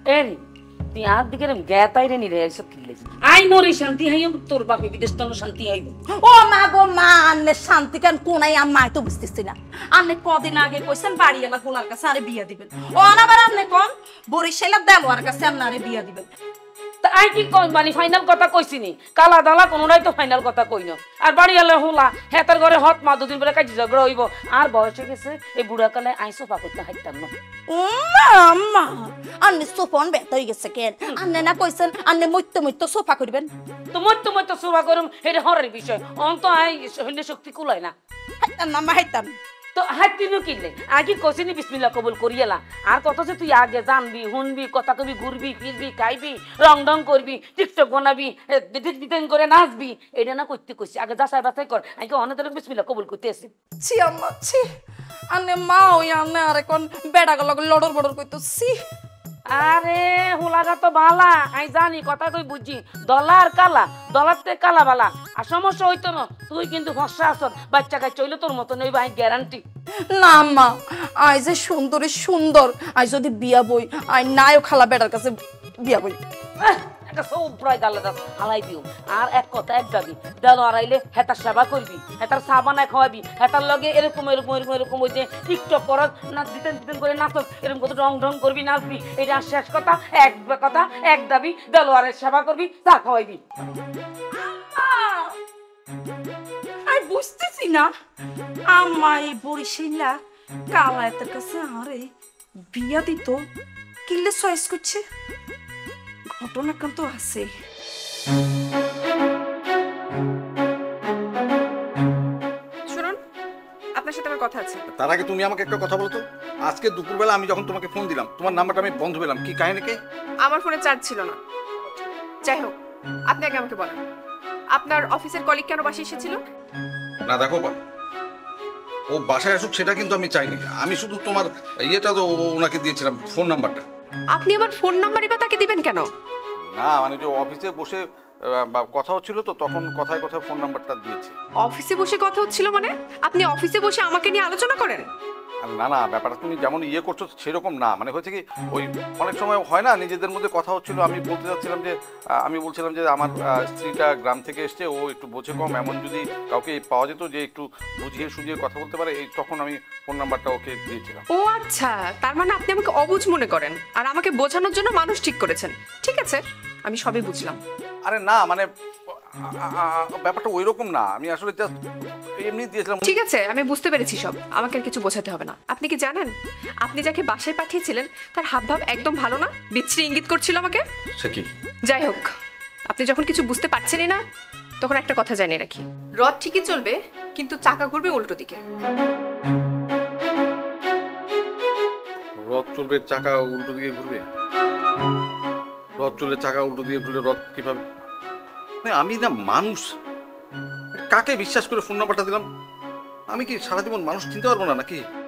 এরি তুই আর দিকে জ্ঞাতাই রে নিরে এসব কিলে আই মরি শান্তি হাই তোর বাপে বিদেশ তো শান্তি হাই ও মা গো মা আন্নে শান্তি কেন কোনাই আম্মা তো বুঝতেছি না আন্নে কদিন আগে কইছেন বাড়িওয়ালা গোলার কাছে আরে বিয়া দিবেন ও আনাবার আন্নে কোন বরিশালের দেলোয়ার কাছে আপনারে বিয়া দিবেন তা আই কি কই মানে ফাইনাল কথা কইছিনি কালা দালা কোনটাই তো ফাইনাল কথা কইনো আর বাড়িওয়ালা হোলা হেতার ঘরে হত মা দুদিন পরে কাজে ঝগড়া হইব আর বয়স হয়ে গেছে এই বুড়া কালে আই সোফা করতে হাইতাম না আম্মা আন্নে সোফন বেত হয়ে গেছে কেন আন্নে না কইছেন আন্নে মইত্য সোফা করবেন তো সোফা করুম এটা হরের বিষয় অন্ত আই হইলে শক্তি কুলায় না হাইতাম না মা হাইতাম তো হাতিনু কিনলে আগে কইছিনি বিসমিল্লাহ কবুল করিয়েলা আর কত যে তুই আগে জানবি শুনবি কথা কবি ঘুরবি ফিরবি খাইবি রং করবি টিকটক বানাবি ডিটেন করে নাচবি এটা না করতে কইছি আগে যাচাই বাছাই কর আগে অনেক বিসমিল্লাহ কবুল করতে আসি ছি আম্মা ছি আন্নে মা ওই আন্নে আর এখন বেড়া গেল লড়র বড়র কইতো ছি আরে হুলাগা তো বালা আই জানি কথা কই বুঝি ডলার কালা ডলারতে কালা বালা আর সমস্যা হইতো না তুই কিন্তু ফসা আসর বাচ্চা কাজ চইলে তোর মতো নই ভাই গ্যারান্টি না আম্মা আই যে সুন্দরী সুন্দর আই যদি বিয়া বই আই নায়ক খালা বেড়ার কাছে বিয়া বই একটা সব প্রায় গালে দাস হালাই দিও আর এক কথা এক দাবি দেল আড়াইলে হেতার সেবা করবি হেতার চা বানায় খাওয়াবি হেতার লগে এরকম ওই যে টিকটক করত নাচ দিতেন করে নাচত এরকম কত রং করবি নাচবি এটা শেষ কথা এক দাবি দেল আড়াই সেবা করবি চা খাওয়াইবি আই বুঝতেছি না আম্মা এই বরিশালা কালায়েতের কাছে আরে বিয়া দিত কিলে চয়েস করছে ঘটনা কিন্তু আছে শুনুন আপনার সাথে আমার কথা আছে তার আগে তুমি আমাকে একটা কথা বলো তো আজকে দুপুরবেলা আমি যখন তোমাকে ফোন দিলাম তোমার নাম্বারটা আমি বন্ধ পেলাম কি কাহিনী কে আমার ফোনে চার্জ ছিল না যাই হোক আপনি আগে আমাকে বলেন আপনার অফিসের কলিগ কেন বাসায় এসেছিল না দেখো ও বাসায় আসুক সেটা কিন্তু আমি চাইনি আমি শুধু তোমার ইয়েটা তো ওনাকে দিয়েছিলাম ফোন নাম্বারটা আপনি আমার ফোন নাম্বারই বা তাকে দিবেন কেন না মানে যে অফিসে বসে কথা হচ্ছিল তো তখন কথায় কথায় ফোন নাম্বারটা দিয়েছি অফিসে বসে কথা হচ্ছিল মানে আপনি অফিসে বসে আমাকে নিয়ে আলোচনা করেন না না ব্যাপারটা তুমি যেমন ইয়ে করছো সেরকম না মানে হচ্ছে কি ওই অনেক সময় হয় না নিজেদের মধ্যে কথা হচ্ছিল আমি বলতে চাচ্ছিলাম যে আমি বলছিলাম যে আমার স্ত্রীটা গ্রাম থেকে এসছে ও একটু বোঝে কম এমন যদি কাউকে পাওয়া যেত যে একটু বুঝিয়ে সুঝিয়ে কথা বলতে পারে এই তখন আমি ফোন নাম্বারটা ওকে দিয়েছিলাম ও আচ্ছা তার মানে আপনি আমাকে অবুঝ মনে করেন আর আমাকে বোঝানোর জন্য মানুষ ঠিক করেছেন ঠিক আছে আমি সবই বুঝলাম আরে না মানে ব্যাপারটা ওই রকম না আমি আসলে এমনি দিয়েছিলাম ঠিক আছে আমি বুঝতে পেরেছি সব আমাকে আর কিছু বোঝাতে হবে না আপনি কি জানেন আপনি যাকে বাসায় পাঠিয়েছিলেন তার হাবভাব একদম ভালো না বিচ্ছিরি ইঙ্গিত করছিল আমাকে সে কি যাই হোক আপনি যখন কিছু বুঝতে পারছেনই না তখন একটা কথা জানিয়ে রাখি রথ ঠিকই চলবে কিন্তু চাকা ঘুরবে উল্টো দিকে রথ চলবে চাকা উল্টো দিকে ঘুরবে রথ চললে চাকা উল্টো দিকে ঘুরলে রথ কিভাবে আমি না মানুষ কাকে বিশ্বাস করে ফোন নাম্বারটা দিলাম আমি কি সারা জীবন মানুষ চিনতে পারবো না নাকি